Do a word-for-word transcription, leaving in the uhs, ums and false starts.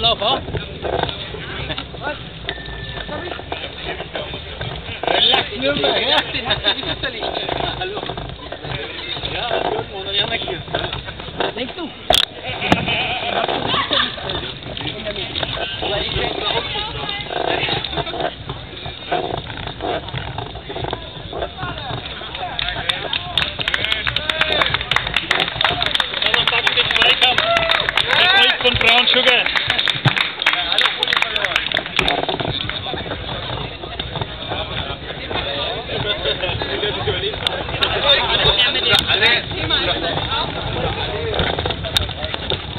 Lauf auf. Was? Was hab ich? Relax, Nürnberg, ja?